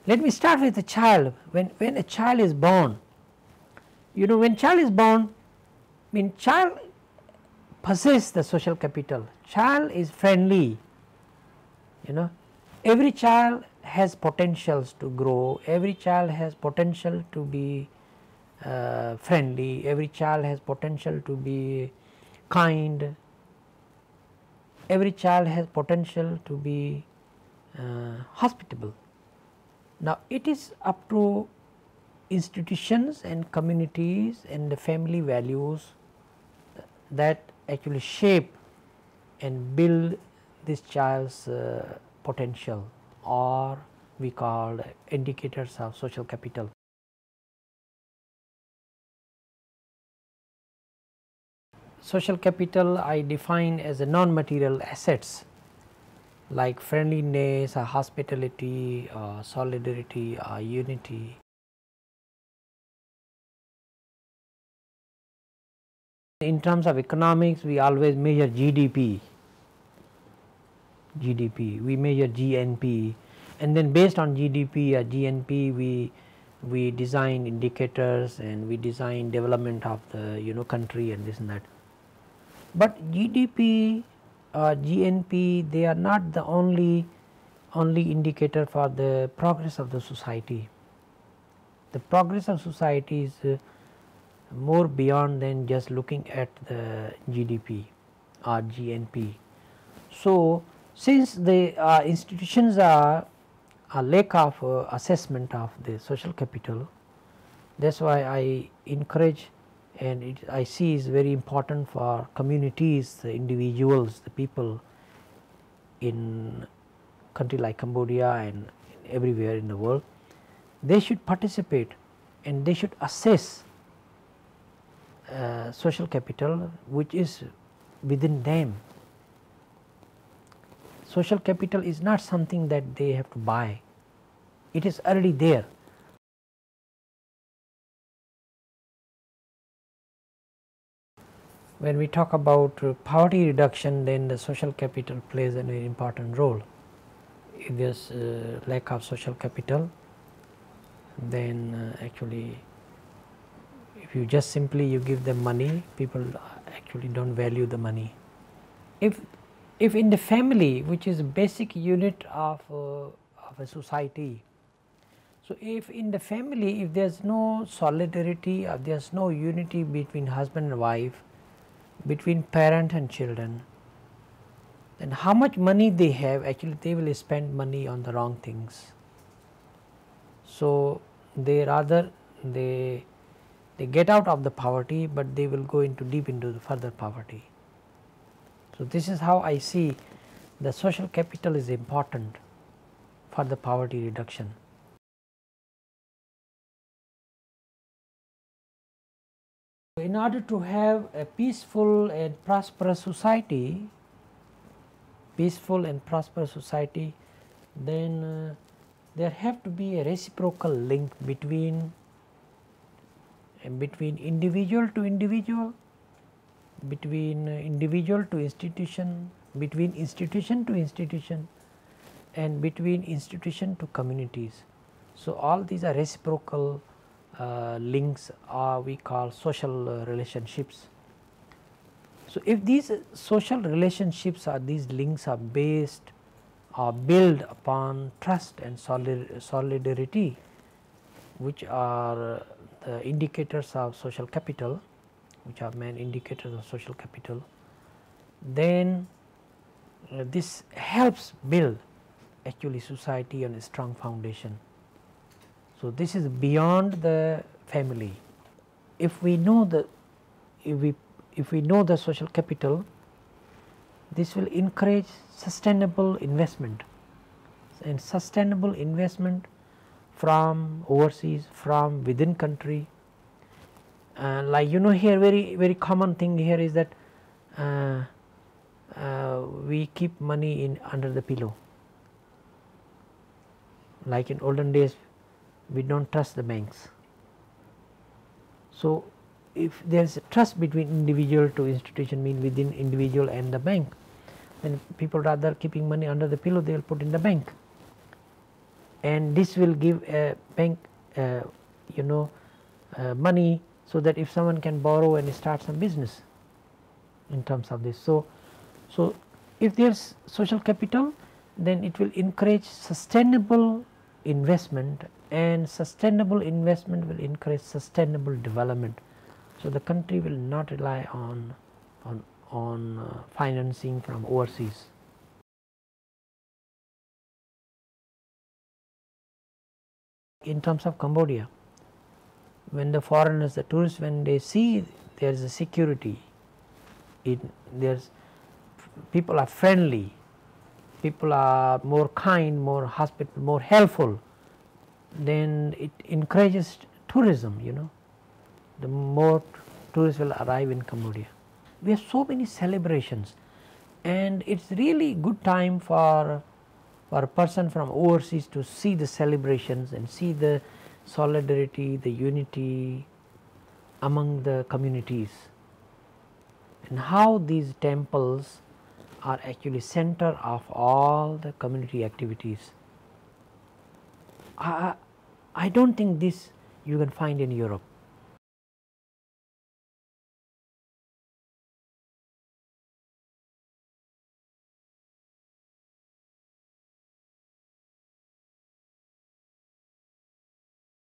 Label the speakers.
Speaker 1: Let me start with a child. When a child is born, you know, when child is born, child possess the social capital, child is friendly, you know, every child has potentials to grow, every child has potential to be friendly, every child has potential to be kind, every child has potential to be hospitable. Now, it is up to institutions and communities and the family values that actually shape and build this child's potential, or we call indicators of social capital. Social capital I define as a non-material assets like friendliness or hospitality or solidarity or unity. In terms of economics, we always measure GDP, we measure GNP, and then based on GDP or GNP we design indicators and we design development of the country and this and that. But GDP or GNP, they are not the only indicator for the progress of the society. The progress of society is more beyond than just looking at the GDP or GNP. So, since the institutions are a lack of assessment of the social capital, that is why I encourage, and I see is very important for communities, the individuals, the people in country like Cambodia and everywhere in the world, they should participate and they should assess social capital which is within them. Social capital is not something that they have to buy, it is already there. When we talk about poverty reduction, then the social capital plays a very important role. If there is lack of social capital, then actually if you just simply you give them money, people actually do not value the money. If in the family, which is a basic unit of a society, so if in the family, if there is no solidarity or there is no unity between husband and wife, between parent and children, then how much money they have, actually they will spend money on the wrong things. So, they rather they get out of the poverty, but they will go into deep into the further poverty. So, this is how I see the social capital is important for the poverty reduction. In order to have a peaceful and prosperous society, then there have to be a reciprocal link between individual to individual, between individual to institution, between institution to institution, and between institution to communities. So, all these are reciprocal links, or we call social relationships. So, if these social relationships or these links are based or built upon trust and solidarity, which are the indicators of social capital, which are main indicators of social capital, then this helps build actually society on a strong foundation. So, this is beyond the family. If we know the social capital, this will encourage sustainable investment, and sustainable investment from overseas, from within country. Like here very common thing here is that we keep money in under the pillow. Like in olden days, we do not trust the banks. So, if there is a trust between individual to institution, mean within individual and the bank, then people rather keeping money under the pillow, they will put in the bank. and this will give a bank money, so that if someone can borrow and start some business in terms of this. So if there is social capital, then it will encourage sustainable investment, and sustainable investment will encourage sustainable development. So the country will not rely on financing from overseas. In terms of Cambodia, when the foreigners, the tourists, when they see there is a security, there's people are friendly, people are more kind, more hospitable, more helpful, then it encourages tourism, the more tourists will arrive in Cambodia. We have so many celebrations, and it's really good time for a person from overseas to see the celebrations and see the solidarity, the unity among the communities, and how these temples are actually center of all the community activities. I don't think this you can find in Europe.